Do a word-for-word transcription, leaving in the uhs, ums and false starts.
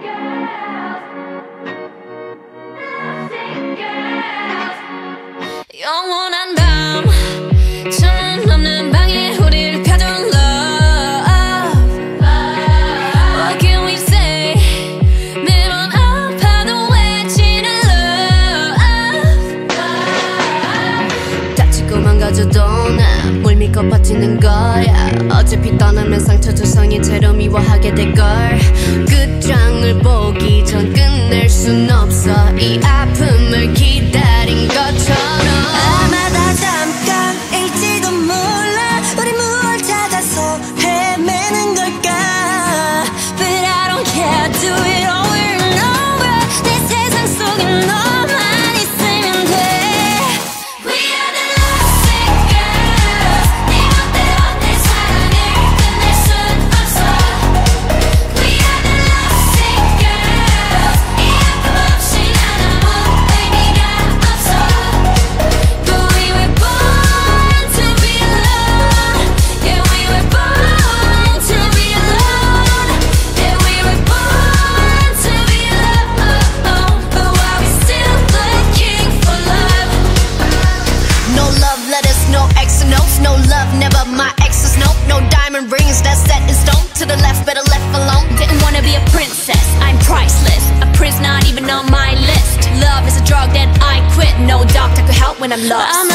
영원한 밤 천 넘는 방에 우리를 가둔 love. What can we say? 매번 아파도 외치는 love. 다치고 망가져도 난 뭘 믿고 버티는 거야. 어차피 떠나면 상처 조성이 채로 미워하게 될걸. 끝장을 보기 전 끝낼 순 없어. 이 아픔을 기다린 것처럼. 아마 다 잠깐일지도 몰라. 우리 무얼 찾아서 헤매는 걸까. But I don't care, do it over and over. 내 세상 속에 너만 있으면 돼. We are the lovesick girls. 네 멋대로 내 사랑을 끝낼 순 없어. We are the lovesick girls. 이 아픔 없이 난 아무 의미가 없어. But we were born to be alone. Yeah, we were born to be alone. Yeah, we were born to be alone. But why we still looking for love? No love letters, no X and O's. No love, never my exes, no. No diamond rings, that's set in stone. To the left, better left alone. Didn't wanna be a princess, I'm priceless. A prince not even on my list. Love is a drug that I quit. No doctor could help when I'm lost. I'm